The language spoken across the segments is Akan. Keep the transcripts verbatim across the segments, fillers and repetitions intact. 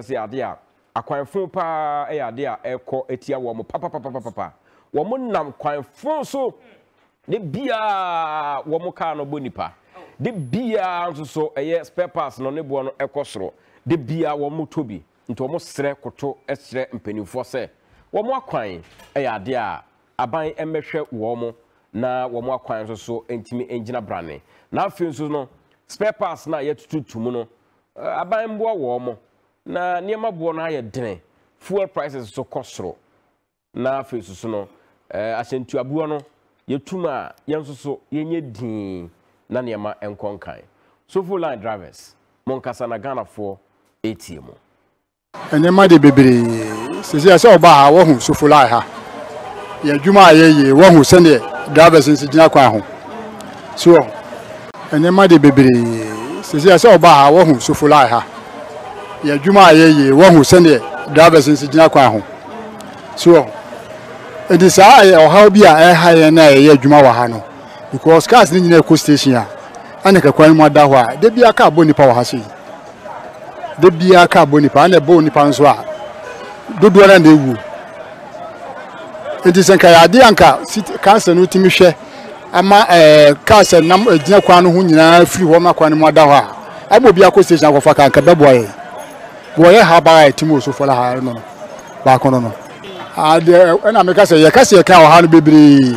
say ade Ɛkwanfon pa e ade a ekọ etia wo mo papa papa papa wo mo nam kwanfon so de bia wo mo ka no bonipa de bia nso so eye spare parts no ne bo no ekosoro de bia wo mo tobi nti wo mo sere koto esere mpanimfo se wo mo akwan e ade a aban emehwe wo mo na wo mo akwan nso so entimi engina brane na afi nso no spare parts na yetututu mu no aban mbo wo mo na niema bo na aye dene fuel prices so kosoro na afi nso no eh asentu abuo no yetuma yenso so yenye din na niema enkonkan so full line drivers monkasa na Ghana for A T M enema de bebre sisi ase oba ha wo hu so full line ha ya dwuma ayeye wo hu sene drivers nsi gina kwa ho so enema de bebre sisi ase oba ha wo hu so full line ha ya dwuma ayeye wo hu sene drivers nsi gina kwa ho so it is I or how be a high na ye dwuma wa ha no because cars ni nyina ko station a aneka kwan mu da ho a de bia ka boni pa wa ha sei de bia ka boni pa na boni pa nso a dodo na na ewu it is nka ya de anka cancer no timi hwe ama eh cancer nam gina kwan no ho nyina free ho ma kwan mu da ho a abo bia ko station akofa ka nka bebo ye boye ha ba ya timi so fola ha no ba kono no ade na me ka se ye ka se ka o ha no bebre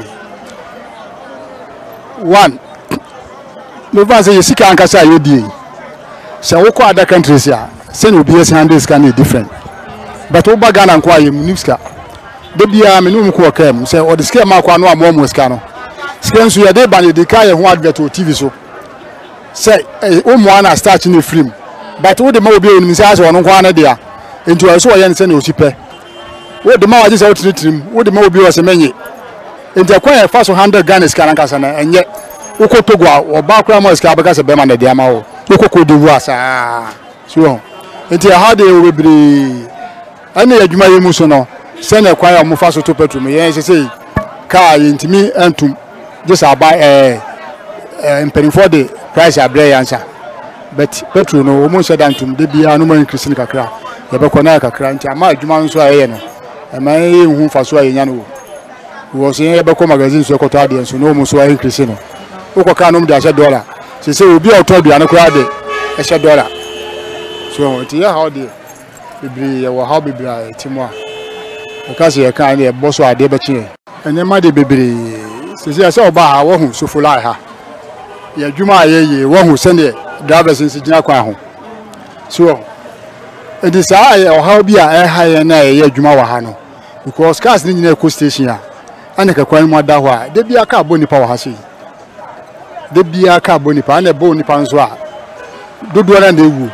one no va se yesika anka sa yodie se wo ko other countries ya se no be hundred scan different but wo ba Ghana nko aye munipska de bia me no mu ko kam se o de scale ma kwa no amo mo ska no scale so ye de ba ne de ka ye ho advert o T V so se o mo ana start ni film but wo de ma obi oni mi se ase wono kwa na de a enti o so wo ye ne se na o sipe wo de ma waje se wotritrim wo de ma obi o se menye enti akwa e fa so one hundred Ghana scan anka sa na enye wo ko togo a wo ba kra mo scan beka se be ma na de ama wo wo ko ko de wu asa so enti ha de wo bebre ana adwuma ye mu so no se na kwa ya mo fa so to petrol ye se se ka ye ntimi antum just about eh imperin the price abre yansa but petrol no wo mo se da antum de bia no mo increase ni kakra ye be ko na kakra nti ama adwuma nso aye no ama ye hu fa so aye nya no wo se ye be ko magazine so ko to ade nso no mo so aye increase no wo ko ka no mo de ase dollar se se obi o to bia no ko ade ase dollar so nti ya how de bibiri ye wo how bibiri a timo a because ye kan ye boso ade be chi enema de bibiri se se ase oba ha wo hu so full line ha ya dwuma ayeye wo hu sene drivers nsi gina kwa ho so it is I or how be a high na ye dwuma wa ha no because cars ni nyina ko station a aneka kwan mu da ho a de bia ka boni pa wa ha sei de bia ka boni pa na boni pa nso a dodo na na ewu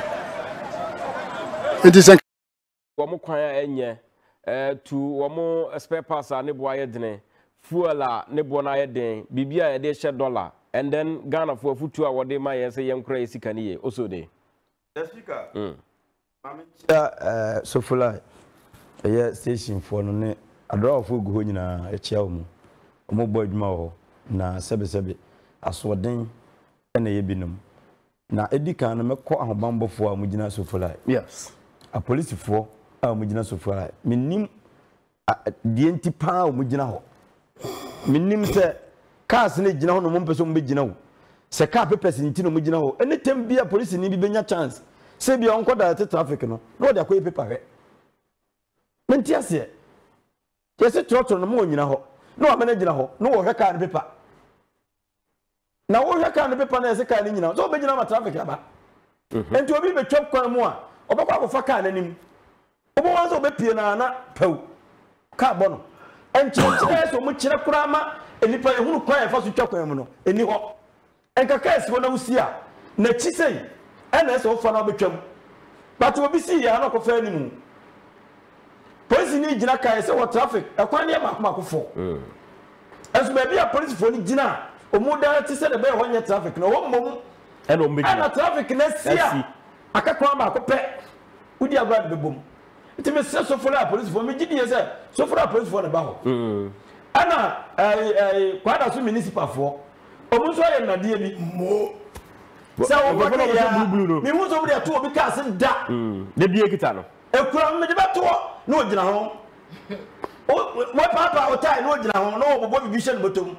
it is wo mo kwan enye eh to wo mo spare parts a ne bo aye dene fuel a ne bo na aye den bibia ye de share dollar and then Ghana for futu a wo de ma ye se ye nkra esika ne ye also de the speaker mm mami eh so fulai eh station for no ne adra for go nyina e chia omu omo boy dwuma ho na sebe sebe asoden na ye binum na edika no mekọ ahobambofo a mugina so fulai yes a police for a mugina so fulai minim die nti pa a mugina ho minim se cars ne gina ho no mompeso mbe gina ho se car papers nti no mugina ho anytime bia police ni bi benya chance se bia onko da traffic no no de akoy paper he menti ase yesi trotro no mo nyina ho no wa mena gina ho no wo hwe car ne paper na wo hwe car ne paper na yesi car ne nyina so be gina ma traffic aba enti obi be twap kwan mu a obakwa akofa car nanim obo wanzo be pie na na pew car bono enti kire so mo kire kura ma enipa ehunu kwan e fa so twakwan mu no eni ho enka car si wona wusi a na chi sei ena so fa na betwam but obi si ya na ko fa animu police ni gina kai se wo traffic e kwan ne ma ma ko fo mm esu be bia police fo ni gina o mu da ti se de be ho nya traffic no wo mom ena o be gina ana traffic na sia akakwa ma ko pe udi agba be bom ti me se so fo la police fo me gidi ye se so fo la police fo na ba ho mm ana eh eh kwada so municipal fo o mu so ye na de bi mo se wo ko ya mi hu so buri ato obi ka se da mm de bie kita no ekura me de beto no ogina ho o papa o tai no ogina ho no obobo bibi hye no botom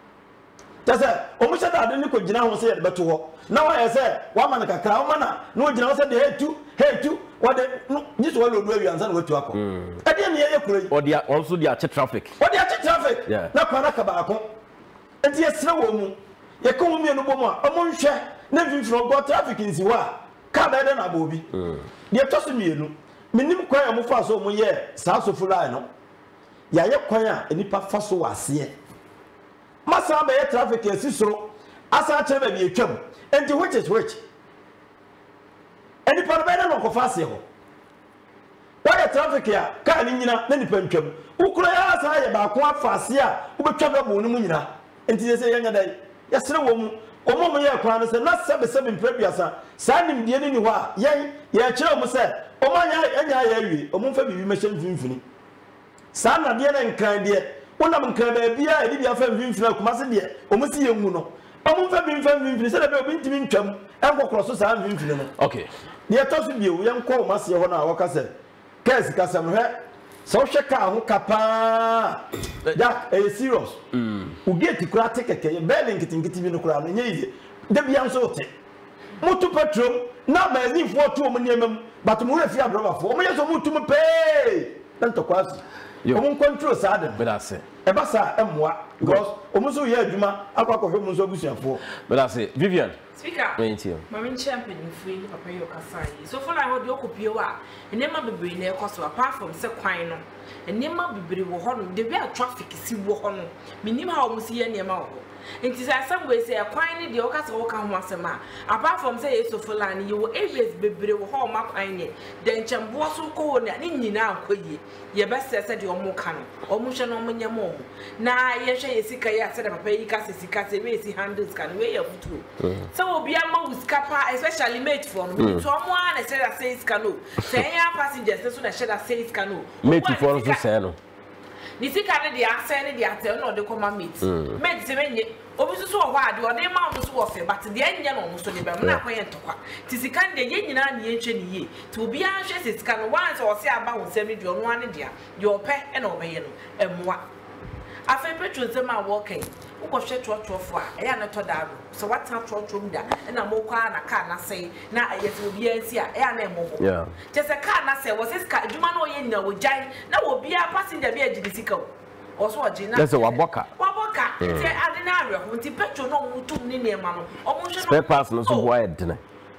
tase o mu sheda ade ni ko gina ho se ye beto ho na wa ye se wa ma na kakra o ma na no ogina ho se de hetu hetu wa de jiso wa lodu awi ansa na watu akọ e de ne ye ekura yi o dia also dia che traffic o dia che traffic na kwa na ka ba akọ enti ye sere wo mu ye ko mu mienu bom a o mu nhwe na mfimfiro go traffic nsi wa ka ba de na ba obi de to so mienu menim kwan amu fa so mu ye sa so fulai no ya ye kwan a enipa fa so wase masa ba ye traffic esi soro asa che ba bi etwam enti which is which enipa ba de no ko fa se ho wa ye traffic ya ka ni nyina na nipa ntwam ukura ya asa ye ba ko afase a ubetwa ba bo no mu nyina enti ye se ye nya dai ya sere wo mu omo mo ye kwan no se na sebe sebe mprabiasa sa nim die ni ho a yen ye kire mo se omo anya anya ya wi omo fa bibi me hye mfimfini sa na de na nkran de wonam nkran ba bia e bia fa mfimfini akuma se de omo si yenwu no omo fa bi mfa mfimfini se de obi ntimi ntwam enkokoro so sa mfimfini no okay de to so bi e yen ko ma se ho na wo ka se kesi ka se mo he so hwe ka ho kapa that is serious mm u get kura tekeke belling kitingiti bi no kura no nyeye de bia nso te mutu petrol na mazin fo to mo niemam but mo refi abroba fo mo yeso mutu mo pay dan to kwasi o mo control sada but that's it e ba sa emwa because o mo so ye adwuma akwa ko hwe mo so busuafo but that's it Vivian speaker mami champion free papa yo kasai so for like how the okopie wa enema bebre na ekoso apart from se kwan no enema bebre wo ho no the way traffic si wo ho no minim ha o mo si ye enema wo nti say some way say kwan ni de o kasa wo ka ho asema apart from say so for land you areas bebre wo ho ma kwan ni den chambo so ko na ni nyina akoye ye be se se de o mo ka no o mo hwe no mo nyam o na ye hwe ye sika ye ase de papa yi ka se sika se we si handles kan we ye futu so obi ama uskapa especially mate for no so mo an say that says cano say ya passengers so na share that says cano mate for so say no ni sika ne de ase ne de ate no de koma mate mate se menye obi so so ho ade o de ma no so wo fe but de anya no mo so de be na kwen tokwa ti sika ne ye nyina ne ye hwe ne ye ti obi a hwe sika no once o se aba ho sem de ono ane de de o pe e na o be ye no emwa afa petrol se ma working uko hwe trotofo a e ya na to daado so what time trotom da na mo kwa na car na say na ayete obi ansi a e ya na emobo yeah je se car na say wo se car adwuma na oye nyina wo jan na wo bia passenger bia gidi sika o so oje na that's waboka waboka ti ade na awe ho ti petrol no mo tum ni ne ma no o mo hwe no spare parts no so boy edne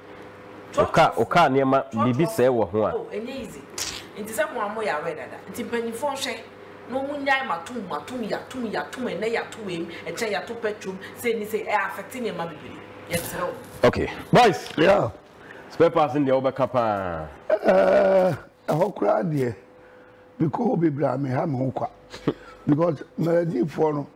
oka oka ne ma bibi se wo ho a oh enye easy nti se mo amo ya we dada nti panifo hwe no munyai matum matum ya tum ya tum ene ya tum em e che ya to petrol say ni say e affecting e ma bibiri yes sir okay boys yeah spare parts in the overcap eh ho kura de because be bra me ha me ho kwa because melody for no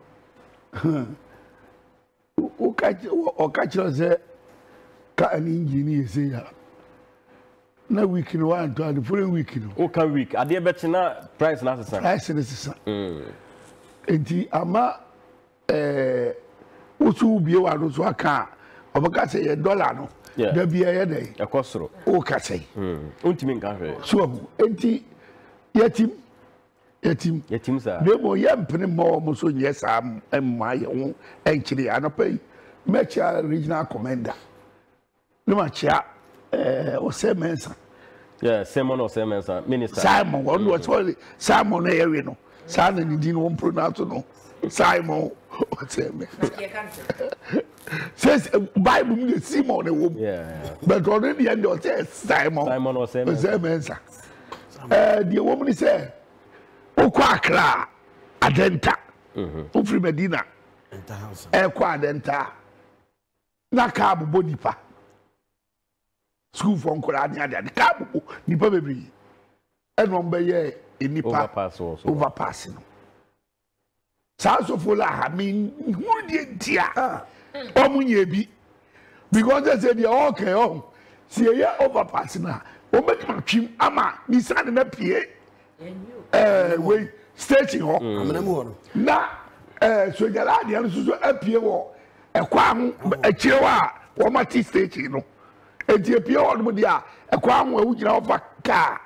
o ka o ka chiro se ka an engineer say ya na week no one to the following week no o ka week ade be na price na sesa price na sesa mm enti ama eh usu bie wa do so aka obaka say ye dollar no da bia ye dey e kosoro o ka say mm untimi nka hwe so enti yatim yatim yatim sa demo yempene mo mo so nye sa emma ye ho enchiri anopai mecha regional commander no machia eh o semensa yeah Simon or Semensa minister Simon one was only Simon e we no sa na ni din won pronounce no Simon o semensa says Bible me Simon e wo yeah but already end o say Simon Simon or Semensa eh the woman say o kwa Accra Adenta mhm o free Medina enta house e kwa Adenta na ka bo nipa school for nkoaa ni ade ade ka bo nipa bebri eno mbe ye enipa overpass also overpass no sa so fola ha mi hu die ntia o munye bi because they say they okay oh see ye overpass na o make ma twim ama ni sane na pie eh we station ho amena mu ho na eh so gala ade no so apie wo ekwa ho akire wa wo ma ti station no enti apie wo no dia ekwa ho a wugina ofa ka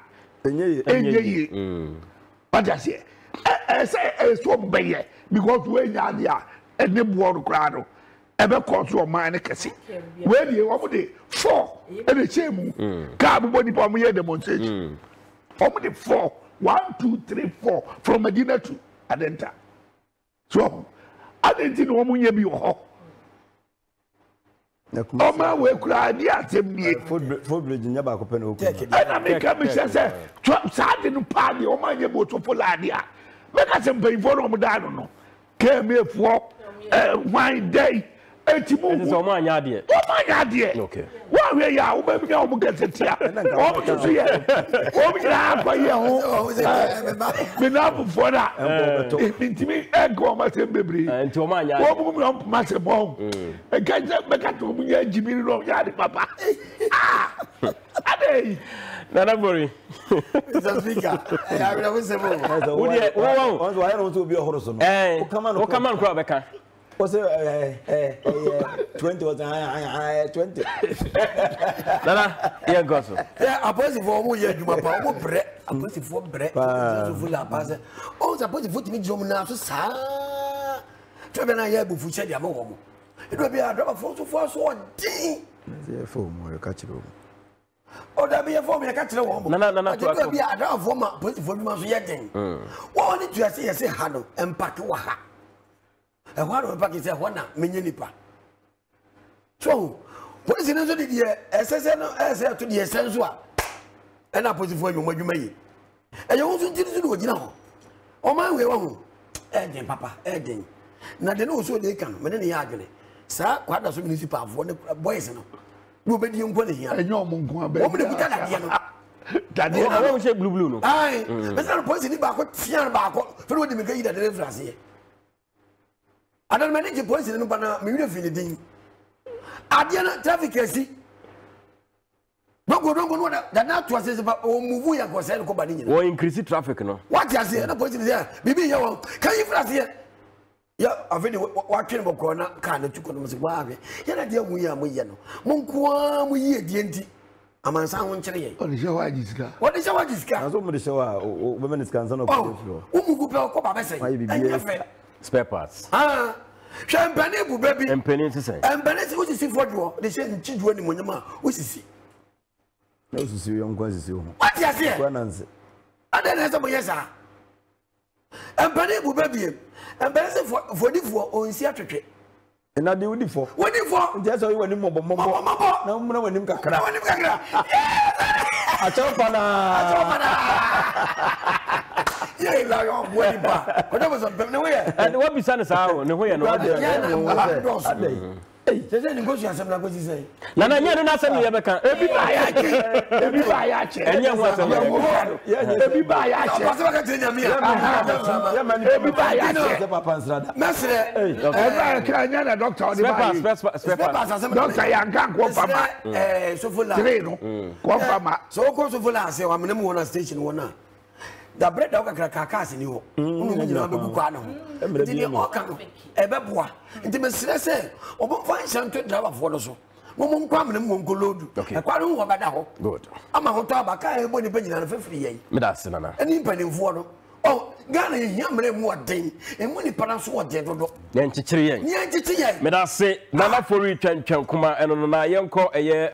enye enye mm what I say eh say so beye because we nya dia ene board kra no ebe course o man ne kese we dey wo dey four e dey chemu ka bo ni pa mo ye demonstration o dey four one two three four from Medina to Adenta so adenti no mo ye bi ho o ma we kra di atem bi food bridge nya ba ko pe no ko na me ka me say sa de no pa di o ma ye bo to pola dia me ka se mpa info no mo da no no ke me fo eh one day etimu so mo anya de o ma nya de okay wa we ya o ba mi o mo gese tia o mo to ye o mi na pa ye ho me na bu fo da intimi e go ma se bebri enti o ma anya o mo mi ma se bon e ka je me ka to mo nya jibiri ro ya de papa ah ade nana bori Mister Speaker I will say mo wo de wo wo onzo ayi no to bi ohoro so no o come on o come on kra beka o say eh eh twenty was ah twenty nana ye go so yeah apostle for mo ye adwuma pa mo bre apostle for bre so full pass o say apostle for timi jom na so sa to be na ye bu fu che dia mo wo mo e do bi adwa for so for so din ye fo mo e ka chiro o da bi ye for me ka chire wo mo nana nana to do bi adwa for ma apostle for bi ma so ye din wo ni tu ase ye se ha no empake wa ha e wa no empake se ho na menye nipa so police no so di e sese no ese to di senso a e na police fo anwuma adwuma yi e ye wo so ntiri so do gina ho o ma we wa ho e den papa e den na de no so de kan me ne ya adwene sa kwada so municipal fo ne boys no no be di nko ne hia enyo mo nko abe o mo de buta da dia no dade o wo se blue blue no ai me sa police ni ba ko fian ba ko fe wo de me ga yi da de France adan me ne je police no ba na me wi fi ni din adiana traffic esi dongo dongo no da na to ase ba o move ya ko se ko ba ni nyina wo increase traffic no what you say na police there bibi ya wo kan yi France here ya aveni wa twene boko na ka na tuko no se wa ave ya na dia mu ya mu ye no mo nkoa mu yi edie nti amansa ho nkere ye o de je wa jiska o de je wa jiska aso mo de se wa o be me scan no ko flo o mu ku pe ko ba be se spare parts ah champagne bu baby empeni sisen empeni si wo sisi fodo de se nchiduo ni monyama wo sisi na o sisi yo nkwa sisi ho what you say kwa nanse ada na se mo yesa empeni bu baby empeni se fodifo onsi atwetwe na de wudi fo wodifo nje so wani mo bombo na mo na wani kakra wani kakra a chopa na a chopa na ye la yo wani ba ko do so pem ne we and what be san sa ho ne ho ye no eh sese ni go su asem na go si say na na nya no na asem ye beka ebi ba ya che ebi ba ya che enye ho asem ebi ba ya che pase ba ka tenya mi ya ebi ba ya che papa nsrada mesre eh ba ka nya na doctor o de ba yi spare parts doctor ya nkan ko fama eh so full three no ko fama so ko so full ase wa mena mu wona station wona da bread da ka kaka se ni ho unu mu nyina be bu kwa na ho ndi ni o ka no e be boa ndi me sire se o bo fa nsan to driver fo no so mo mo nkwa mena mu nko lodu e kwa no ho ba da ho good ama ho to abaka e bo ni pe nyina na fafiri yei me da se nana eni mpanimfo no oh Ghana ye mre mu oden e mu ni para so oden dodo yen chichiri yen yen chichiri yen me da se nana for retwentwen kuma eno no na yenko eye